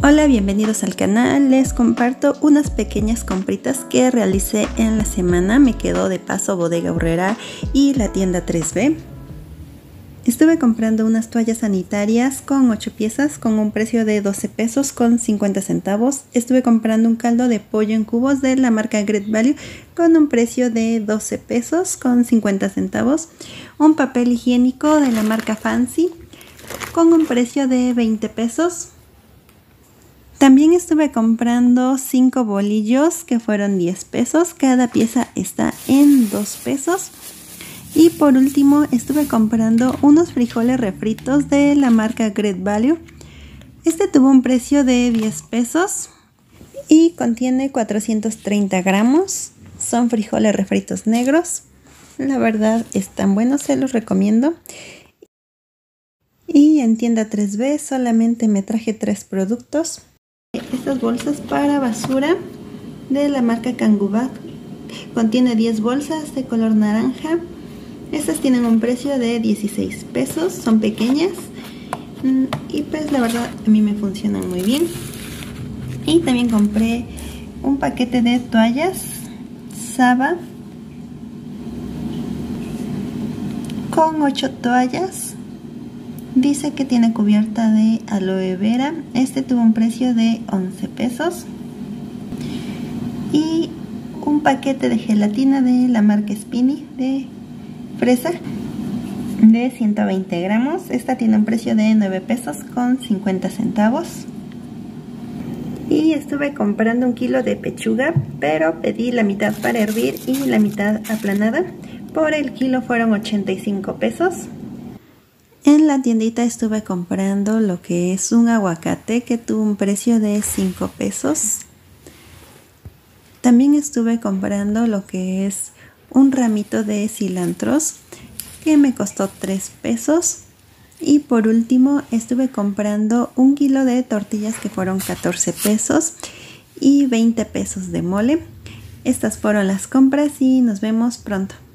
Hola, bienvenidos al canal. Les comparto unas pequeñas compritas que realicé en la semana. Me quedó de paso Bodega Aurrera y la tienda 3B. Estuve comprando unas toallas sanitarias con 8 piezas con un precio de 12 pesos con 50 centavos. Estuve comprando un caldo de pollo en cubos de la marca Great Value con un precio de 12 pesos con 50 centavos. Un papel higiénico de la marca Fancy con un precio de 20 pesos. También estuve comprando 5 bolillos que fueron 10 pesos. Cada pieza está en 2 pesos. Y por último estuve comprando unos frijoles refritos de la marca Great Value. Este tuvo un precio de 10 pesos y contiene 430 gramos. Son frijoles refritos negros. La verdad están buenos, se los recomiendo. Y en tienda 3B solamente me traje 3 productos. Estas bolsas para basura de la marca Kangubat. Contiene 10 bolsas de color naranja. Estas tienen un precio de 16 pesos, son pequeñas y pues la verdad a mí me funcionan muy bien. Y también compré un paquete de toallas Saba con 8 toallas. Dice que tiene cubierta de aloe vera. Este tuvo un precio de 11 pesos. Y un paquete de gelatina de la marca Spinny de fresa de 120 gramos. Esta tiene un precio de 9 pesos con 50 centavos. Y estuve comprando 1 kilo de pechuga, pero pedí la mitad para hervir y la mitad aplanada. Por el kilo fueron 85 pesos. En la tiendita estuve comprando lo que es un aguacate que tuvo un precio de 5 pesos. También estuve comprando lo que es un ramito de cilantros que me costó 3 pesos. Y por último estuve comprando 1 kilo de tortillas que fueron 14 pesos y 20 pesos de mole. Estas fueron las compras y nos vemos pronto.